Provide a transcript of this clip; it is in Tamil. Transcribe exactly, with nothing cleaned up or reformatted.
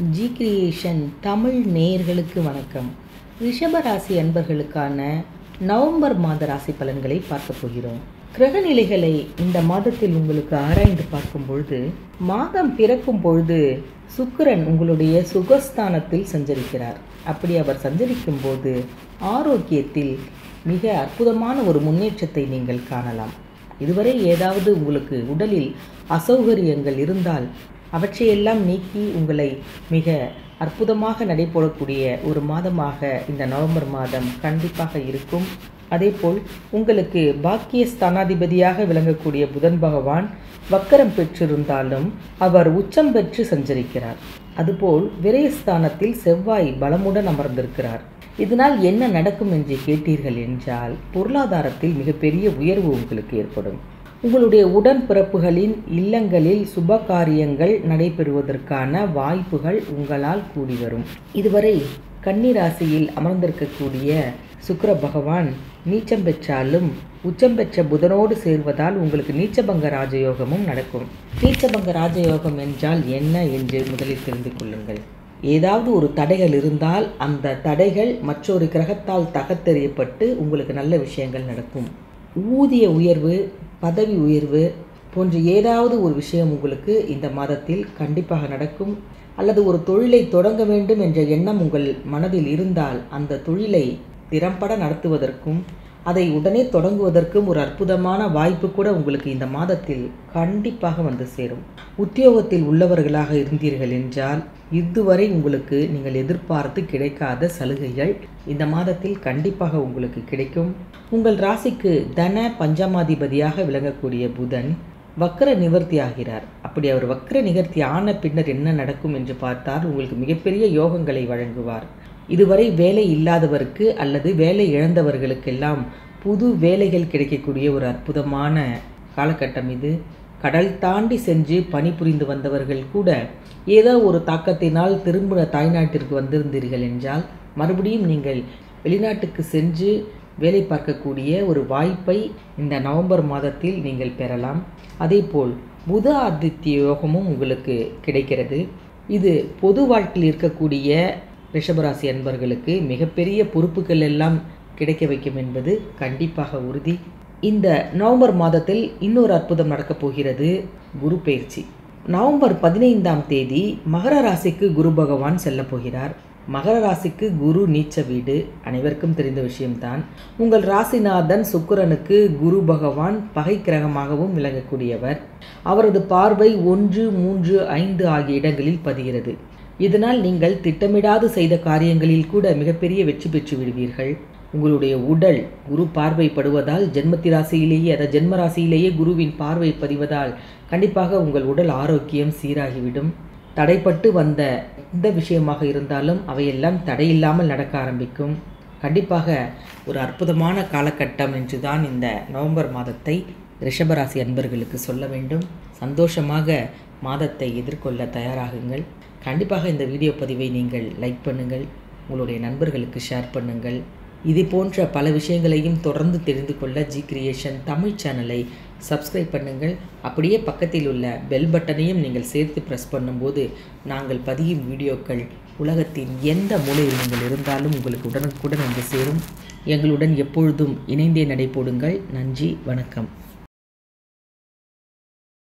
ஜி கிரியேஷன் தமிழ் நேயர்களுக்கு வணக்கம். ரிஷபராசி அன்பர்களுக்கான நவம்பர் மாத ராசி பலன்களை பார்க்க போகிறோம். கிரக நிலைகளை இந்த மாதத்தில் உங்களுக்கு ஆராய்ந்து பார்க்கும் பொழுது, மாதம் பிறக்கும் பொழுது சுக்கிரன் உங்களுடைய சுகஸ்தானத்தில் சஞ்சரிக்கிறார். அப்படி அவர் சஞ்சரிக்கும் போது ஆரோக்கியத்தில் மிக அற்புதமான ஒரு முன்னேற்றத்தை நீங்கள் காணலாம். இதுவரை ஏதாவது உங்களுக்கு உடலில் அசௌகரியங்கள் இருந்தால் அவற்றையெல்லாம் நீக்கி உங்களை மிக அற்புதமாக நடைபெறக்கூடிய ஒரு மாதமாக இந்த நவம்பர் மாதம் கண்டிப்பாக இருக்கும். அதேபோல் உங்களுக்கு பாக்கிய ஸ்தானாதிபதியாக விளங்கக்கூடிய புதன் பகவான் வக்கரம் பெற்றிருந்தாலும் அவர் உச்சம் பெற்று சஞ்சரிக்கிறார். அதுபோல் விரயஸ்தானத்தில் செவ்வாய் பலமுடன் அமர்ந்திருக்கிறார். இதனால் என்ன நடக்கும் என்று கேட்டீர்கள் என்றால், பொருளாதாரத்தில் மிகப்பெரிய உயர்வு உங்களுக்கு ஏற்படும். உங்களுடைய உடன்பிறப்புகளின் இல்லங்களில் சுப காரியங்கள் நடைபெறுவதற்கான வாய்ப்புகள் உங்களால் கூடி வரும். இதுவரை கன்னி ராசியில் அமர்ந்திருக்கக்கூடிய சுக்கிர பகவான் நீச்சம் பெற்றாலும் உச்சம் பெற்ற புதனோடு சேர்வதால் உங்களுக்கு நீச்சபங்க ராஜயோகமும் நடக்கும். நீச்சபங்க ராஜயோகம் என்றால் என்ன என்று முதலில் தெரிந்து கொள்ளுங்கள். ஏதாவது ஒரு தடைகள் இருந்தால் அந்த தடைகள் மற்றொரு கிரகத்தால் தகர்த்தெறியப்பட்டு உங்களுக்கு நல்ல விஷயங்கள் நடக்கும். ஊதிய உயர்வு, பதவி உயர்வு போன்ற ஏதாவது ஒரு விஷயம் உங்களுக்கு இந்த மாதத்தில் கண்டிப்பாக நடக்கும். அல்லது ஒரு தொழிலை தொடங்க வேண்டும் என்ற எண்ணம் உங்கள் மனதில் இருந்தால் அந்த தொழிலை திறம்பட நடத்துவதற்கும் அதை உடனே தொடங்குவதற்கும் ஒரு அற்புதமான வாய்ப்பு கூட உங்களுக்கு இந்த மாதத்தில் கண்டிப்பாக வந்து சேரும். உத்தியோகத்தில் உள்ளவர்களாக இருந்தீர்கள் என்றால் இதுவரை உங்களுக்கு நீங்கள் எதிர்பார்த்து கிடைக்காத சலுகைகள் இந்த மாதத்தில் கண்டிப்பாக உங்களுக்கு கிடைக்கும். உங்கள் ராசிக்கு தன பஞ்சமாதிபதியாக விளங்கக்கூடிய புதன் வக்ர நிவர்த்தி ஆகிறார். அப்படி அவர் வக்ர நிவர்த்தி ஆன பின்னர் என்ன நடக்கும் என்று பார்த்தால், உங்களுக்கு மிகப்பெரிய யோகங்களை வழங்குவார். இதுவரை வேலை இல்லாதவருக்கு அல்லது வேலை இழந்தவர்களுக்கெல்லாம் புது வேலைகள் கிடைக்கக்கூடிய ஒரு அற்புதமான காலகட்டம் இது. கடல் தாண்டி சென்று பணிபுரிந்து வந்தவர்கள் கூட ஏதோ ஒரு தாக்கத்தினால் திரும்ப தாய்நாட்டிற்கு வந்திருந்தீர்கள் என்றால் மறுபடியும் நீங்கள் வெளிநாட்டுக்கு சென்று வேலை பார்க்கக்கூடிய ஒரு வாய்ப்பை இந்த நவம்பர் மாதத்தில் நீங்கள் பெறலாம். அதேபோல் புத ஆதித்ய யோகமும் உங்களுக்கு கிடைக்கிறது. இது பொது வாழ்க்கையில் இருக்கக்கூடிய ரிஷபராசி அன்பர்களுக்கு மிகப்பெரிய பொறுப்புகள் எல்லாம் கிடைக்க வைக்கும் என்பது கண்டிப்பாக உறுதி. இந்த நவம்பர் மாதத்தில் இன்னொரு அற்புதம் நடக்கப் போகிறது, குரு பெயர்ச்சி. நவம்பர் பதினைந்தாம் தேதி மகர ராசிக்கு குரு பகவான் செல்ல போகிறார். மகர ராசிக்கு குரு நீச்ச வீடு அனைவருக்கும் தெரிந்த விஷயம்தான். உங்கள் ராசிநாதன் சுக்கிரனுக்கு குரு பகவான் பகை கிரகமாகவும் விளங்கக்கூடியவர். அவரது பார்வை ஒன்று மூன்று ஐந்து ஆகிய இடங்களில் பதிகிறது. இதனால் நீங்கள் திட்டமிடாது செய்த காரியங்களில் கூட மிகப்பெரிய வெற்றி பெற்று விடுவீர்கள். உங்களுடைய உடல் குரு பார்வைப்படுவதால் ஜென்மத்தி ராசியிலேயே அதாவது ஜென்ம ராசியிலேயே குருவின் பார்வை பதிவதால் கண்டிப்பாக உங்கள் உடல் ஆரோக்கியம் சீராகிவிடும். தடைப்பட்டு வந்த எந்த விஷயமாக இருந்தாலும் அவையெல்லாம் தடையில்லாமல் நடக்க ஆரம்பிக்கும். கண்டிப்பாக ஒரு அற்புதமான காலகட்டம் என்றுதான் இந்த நவம்பர் மாதத்தை ரிஷபராசி அன்பர்களுக்கு சொல்ல வேண்டும். சந்தோஷமாக மாதத்தை எதிர்கொள்ள தயாராகுங்கள். கண்டிப்பாக இந்த வீடியோ பதிவை நீங்கள் லைக் பண்ணுங்கள், உங்களுடைய நண்பர்களுக்கு ஷேர் பண்ணுங்கள். இது போன்ற பல விஷயங்களையும் தொடர்ந்து தெரிந்து கொள்ள ஜி கிரியேஷன் தமிழ் சேனலை சப்ஸ்கிரைப் பண்ணுங்கள். அப்படியே பக்கத்தில் உள்ள பெல் பட்டனையும் நீங்கள் சேர்த்து ப்ரெஸ் பண்ணும்போது நாங்கள் பதியும் வீடியோக்கள் உலகத்தின் எந்த மூலையில் நீங்கள் இருந்தாலும் உங்களுக்கு உடனுக்குடன் வந்து சேரும். எங்களுடன் எப்பொழுதும் இணைந்தே நடைபோடுங்கள். நன்றி, வணக்கம்.